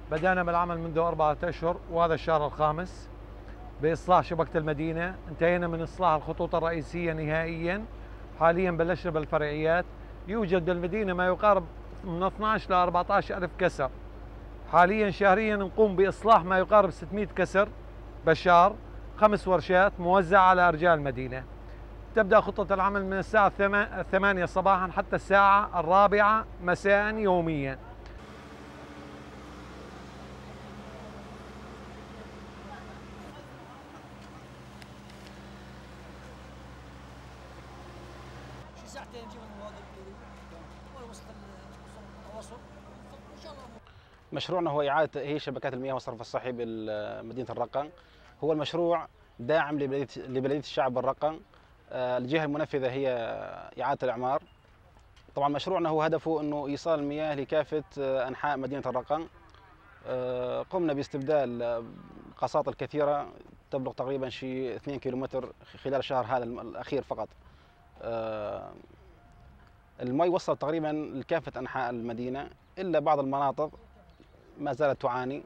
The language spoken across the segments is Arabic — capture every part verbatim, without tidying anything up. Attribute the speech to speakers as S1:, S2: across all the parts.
S1: بدأنا بالعمل منذ أربعة أشهر وهذا الشهر الخامس بإصلاح شبكة المدينة. انتهينا من إصلاح الخطوط الرئيسية نهائياً. حالياً بلشنا بالفرعيات. يوجد بالمدينة ما يقارب من اثنعش ل أربعطعش ألف كسر. حالياً شهرياً نقوم بإصلاح ما يقارب ستمئة كسر بالشهر. خمس ورشات موزعة على أرجاء المدينة. تبدأ خطة العمل من الساعة الثمانية صباحاً حتى الساعة الرابعة مساءً يومياً.
S2: ساعتين نجيب الموظف والوسط التواصل وان شاء الله.
S3: مشروعنا هو إعادة تأهيل شبكات المياه والصرف الصحي بمدينة الرقة. هو المشروع داعم لبلدية لبلدية الشعب بالرقة. الجهة المنفذة هي إعادة الإعمار. طبعا مشروعنا هو هدفه أنه إيصال المياه لكافة أنحاء مدينة الرقة. قمنا باستبدال قساطل كثيرة تبلغ تقريبا شي اثنين كيلومتر خلال الشهر هذا الأخير فقط. المي وصل تقريبا لكافة أنحاء المدينة إلا بعض المناطق ما زالت تعاني.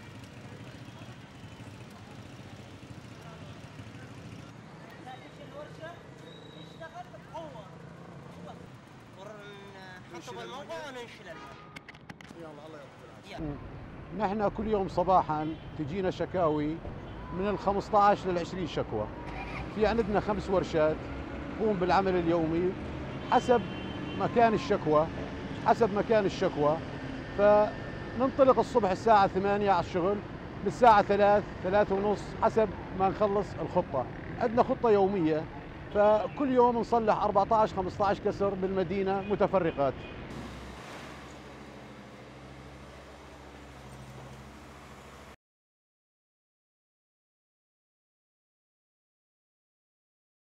S2: الورشة تشتغل بقوة ونحطب الموقع وننشل الماء.
S4: يلا الله يعطيك العافية. نحن كل يوم صباحا تجينا شكاوي من ال خمسطعش لل عشرين شكوى. في عندنا خمس ورشات تقوم بالعمل اليومي حسب مكان الشكوى حسب مكان الشكوى. فننطلق الصبح الساعة ثمانية على الشغل، بالساعة ثلاث ثلاثة ونص حسب ما نخلص الخطة. عندنا خطة يومية، فكل يوم نصلح أربعطعش خمسطعش كسر بالمدينة متفرقات.